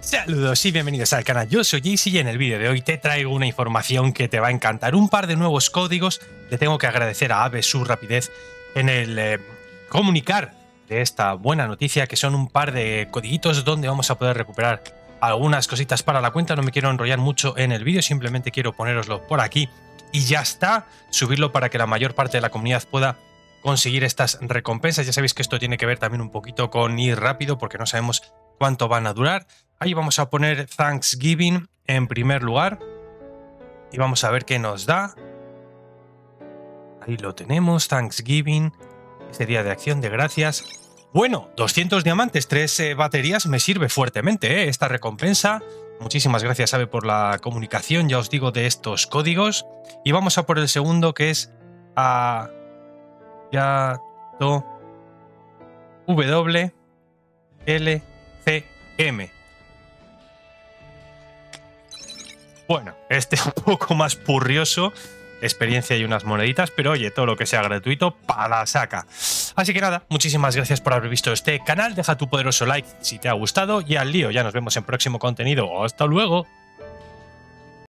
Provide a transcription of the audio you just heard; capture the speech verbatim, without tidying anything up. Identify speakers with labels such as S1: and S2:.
S1: Saludos y bienvenidos al canal, yo soy Jayce y en el vídeo de hoy te traigo una información que te va a encantar, un par de nuevos códigos. Le tengo que agradecer a Aave su rapidez en el eh, comunicar de esta buena noticia, que son un par de codiguitos donde vamos a poder recuperar algunas cositas para la cuenta. No me quiero enrollar mucho en el vídeo, simplemente quiero ponéroslo por aquí y ya está, subirlo para que la mayor parte de la comunidad pueda conseguir estas recompensas. Ya sabéis que esto tiene que ver también un poquito con ir rápido porque no sabemos cuánto van a durar. Ahí vamos a poner Thanksgiving en primer lugar y vamos a ver qué nos da. Ahí lo tenemos, Thanksgiving, ese día de acción de gracias. Bueno, doscientos diamantes, tres eh, baterías, me sirve fuertemente eh, esta recompensa. Muchísimas gracias, Aave, por la comunicación, ya os digo, de estos códigos. Y vamos a por el segundo, que es a ya to W L C M. Bueno, este es un poco más purrioso, experiencia y unas moneditas, pero oye, todo lo que sea gratuito, para la saca. Así que nada, muchísimas gracias por haber visto este canal, deja tu poderoso like si te ha gustado y al lío, ya nos vemos en próximo contenido. ¡Hasta luego!